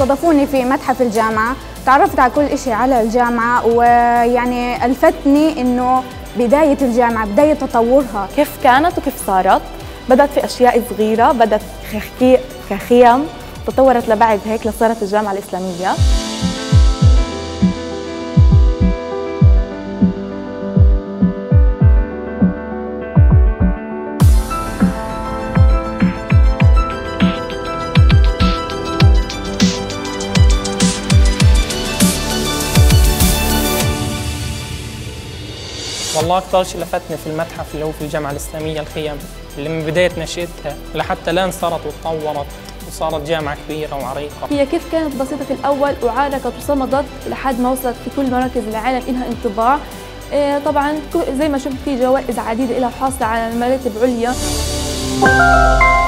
استضافوني في متحف الجامعة، تعرفت على كل إشي على الجامعة، ويعني ألفتني إنه بداية الجامعة، بداية تطورها كيف كانت وكيف صارت. بدأت في أشياء صغيرة، بدأت كخيم، تطورت لبعد هيك لصارت الجامعة الإسلامية. والله أكثر شيء لفتني في المتحف اللي هو في الجامعة الإسلامية الخيم اللي من بداية نشأتها لحتى الآن صارت وتطورت وصارت جامعة كبيرة وعريقة. هي كيف كانت بسيطة في الأول وعاركت وصمدت لحد ما وصلت في كل مراكز العالم إلها انطباع. طبعا زي ما شفت في جوائز عديدة لها وحاصلة على مراتب عليا.